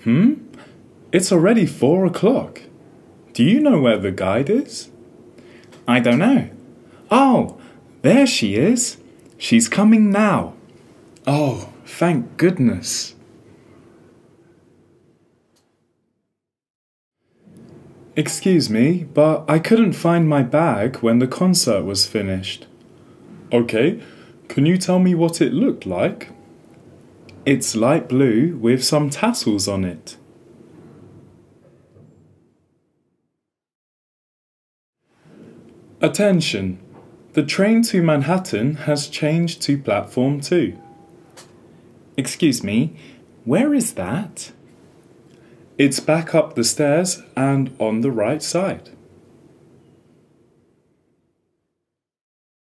It's already 4 o'clock. Do you know where the guide is? I don't know. Oh, there she is. She's coming now. Oh, thank goodness. Excuse me, but I couldn't find my bag when the concert was finished. Okay, can you tell me what it looked like? It's light blue with some tassels on it. Attention! The train to Manhattan has changed to platform 2. Excuse me, where is that? It's back up the stairs and on the right side.